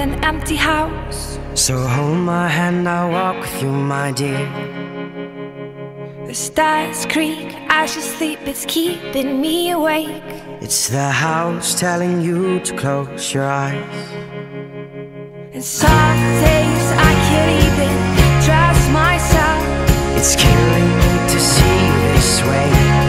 an empty house. So hold my hand, I'll walk with you, my dear. The stars creak as you sleep, it's keeping me awake. It's the house telling you to close your eyes. And some days I can't even trust myself. It's killing me to see you this way.